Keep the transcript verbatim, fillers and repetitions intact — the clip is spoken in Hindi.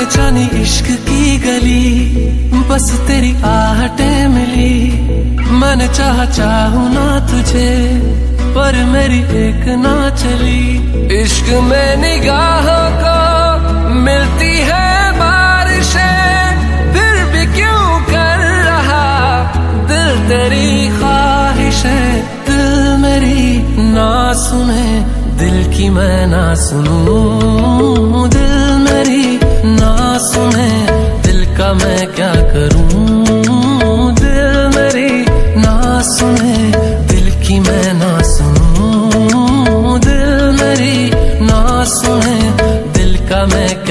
जानी इश्क की गली, बस तेरी आहटें मिली। मैंने चाहा चाहूं ना तुझे, पर मेरी एक ना चली। इश्क में निगाहों को मिलती है बारिशें, फिर भी क्यों कर रहा दिल तेरी ख्वाहिशें। दिल मेरी ना सुने, दिल की मैं ना सुनूं। दिल मेरी ना सुने, दिल का मैं क्या करूं। दिल मेरी ना सुने, दिल की मैं ना सुनूं। दिल मेरी ना सुने, दिल का मैं